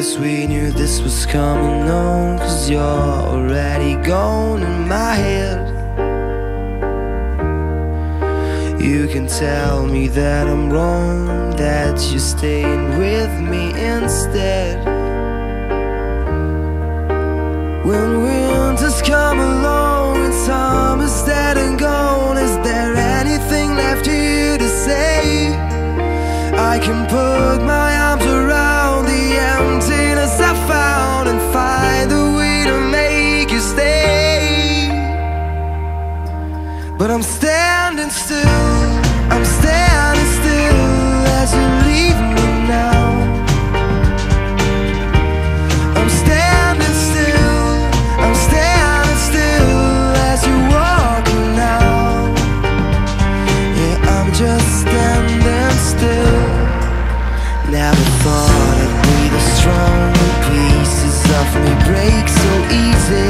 Guess we knew this was coming on, 'cause you're already gone in my head. You can tell me that I'm wrong, that you're staying with me instead. When winters come along and summer's dead and gone, is there anything left here to say? I can put my arms around the emptiness I found and find a way to make you stay. But I'm standing still, I'm standing still as you leave me now. I'm standing still, I'm standing still as you're walking now. Yeah, I'm just standing still. Never thought I'd be this strong, pieces of me break so easy.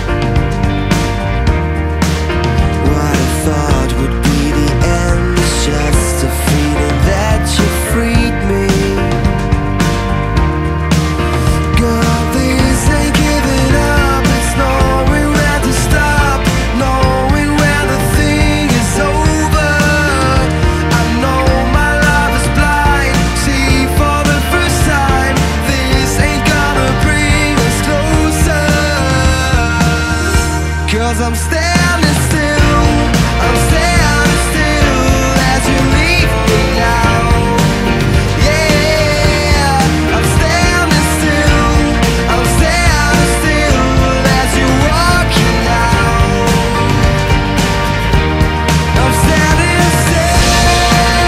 What I thought would be the end is just a feeling that you freed me. Girl, this ain't giving up, it's knowing where to stop, knowing where the thing is over. I know my love is blind, see for the first time, this ain't gonna bring us closer. 'Cause I'm standing still, I'm standing still as you leave me now. Yeah, I'm standing still, I'm standing still as you're walking out. I'm standing still,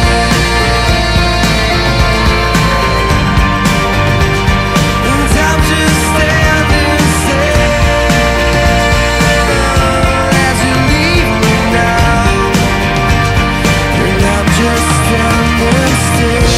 and I'm just standing still as you leave me now. And I'm just standing still.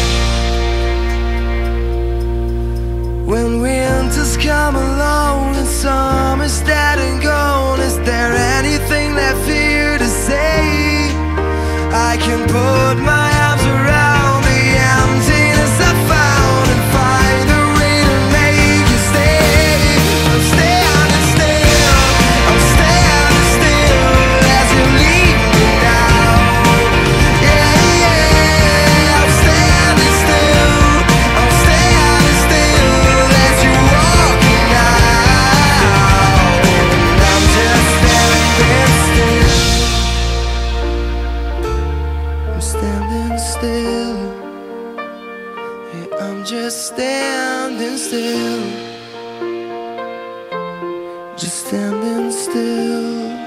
When winters come along and summer's dead and gone, is there anything left here to say? I can put my arms around the emptiness I found and find a way to make you stay. I'm standing still, I'm standing still as you leave me now. Yeah, yeah, I'm standing still, I'm standing still as you're walking out. And I'm just standing still, I'm standing still. Yeah, I'm just standing still, just standing still.